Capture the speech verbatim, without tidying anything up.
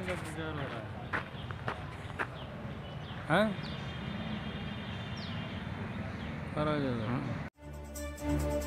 Election का प्रचार हो रहा है हैं? करा जाएगा।